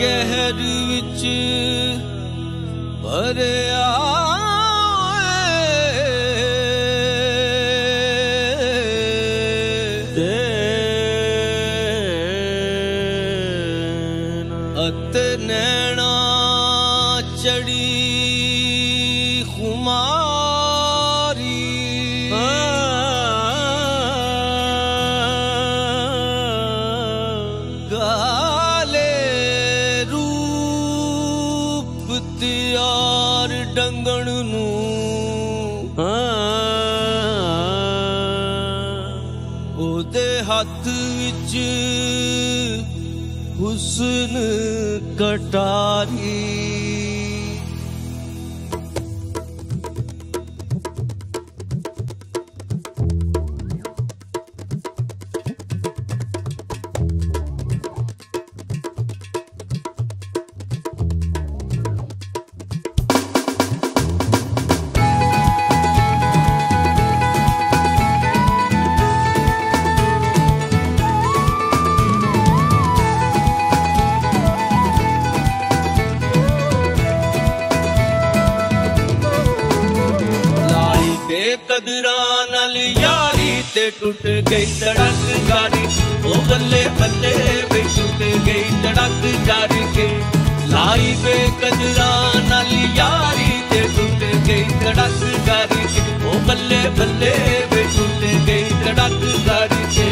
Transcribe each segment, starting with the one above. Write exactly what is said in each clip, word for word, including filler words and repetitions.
कहर विच भरिया अत नैना चढ़ी खुमारी गाले रूप त्यार डंगण नू ओदे हथ विच हुस्न कटारी कदरा नाल यारी ते टूट गई तड़क गारी ओ बल्ले बल्ले वे टूट गई तड़क गारी के लाई बे कदरा नाल यारी ते टूट गई तड़क गारी के ओ बल्ले बल्ले वे टूट गई तड़क गारी के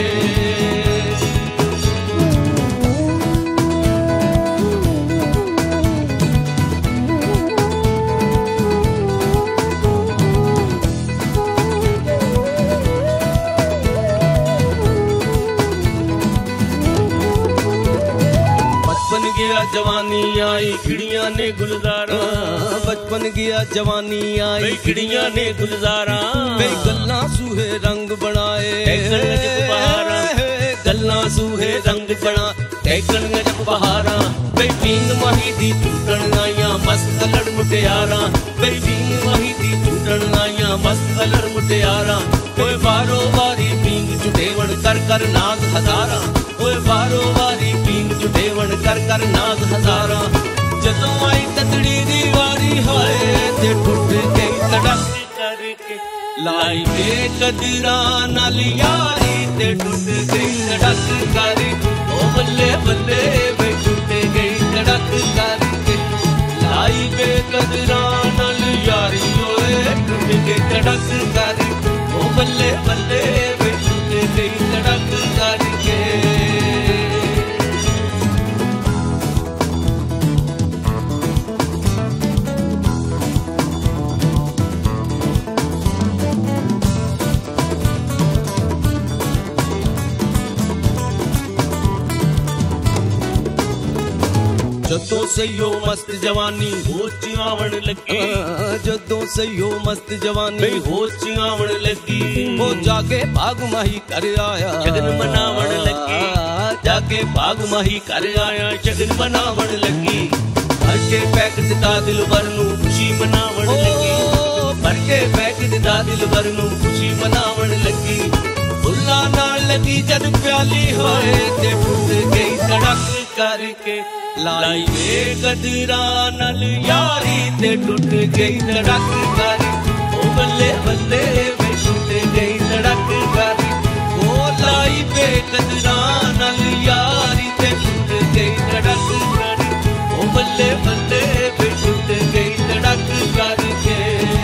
जवानी आई खिड़ियां ने गुलजारा बचपन गया जवानी आई खिड़ियां ने गुलजारा कई गल्ला सूहे रंग बनाए गल्ला सूहे रंग बना टैकन जब बहारा कई पींग माही दी टूटन आइया मस्त लड़ मुटियारा कई पींग माही दी टूटन आइया मस्त लड़ मुटियारा कोई बारो बारी पींग जुटेवण कर कर नाग हजारा कोई बारो बारी पींग जुटेवण कर कर नाग हजारा जदों आई ततड़ी दी वारी हाय ते टूट गई तड़क करके लाई बे कदरा नाल यारी ते टूट गई तड़क कारी ओ बल्ले बल्ले वे टूट गई तड़क करके लाई बे कदरा नाल यारी ओए टूट गई तड़क कारी ओ बल्ले बल्ले वे टूट गई तड़क करके जदों सही मस्त जवानी होश आवण लगी जदों सही मस्त जवानी होश आवण लगी वो जाके भाग माही कर आया जगन मनावण लगी जाके भाग माही कर आया जगन मनावण लगी भर के पैक दिता दिल भर नू खुशी मनावण लगी भर के पैक दिता दिल भर नू खुशी मनावण लगी फुल्ला नाल लगी जद प्याली होए ते टूट गई तड़क करके लाई वे कदरा नाल यारी ते टूट गई तड़क कारी ओ बल्ले बल्ले वे टूट गई तड़क कारी ओ लाई वे कदरा नाल यारी ते टूट गई तड़क कारी ओ बल्ले बल्ले वे टूट गई तड़क कारी के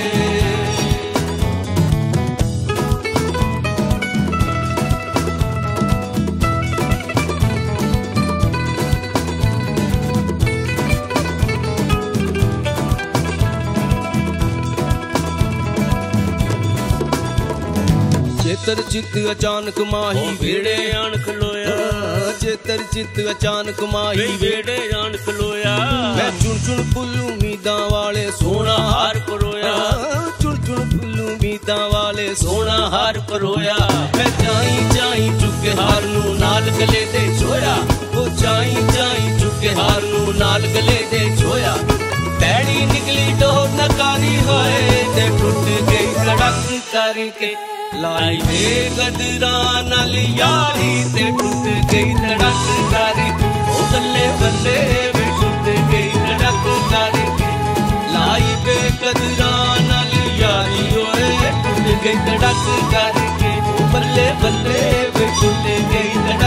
चेतर चित अचानक माही वेड़े आन खलोया चेतर चित अचानक माही वेड़े आन खलोया मैं चुन चुन फुल्लू मीदा वाले सोना हार परोया चुन चुन फुल्लू मीदा वाले सोना हार परोया मैं जाई जाई चुके हार नू नाल गले दे छोया वो जाई जाई चुके हार नू नाल गले दे छोया पैड़ी निकली डोर नकारी होए ते टूट गई सड़क करके लाई वे कदरा नाल यारी ते टूट गई सड़क कारी ओ बल्ले बल्ले गई धड़क करके, बल्ले बल्ले वे खुल गई धड़क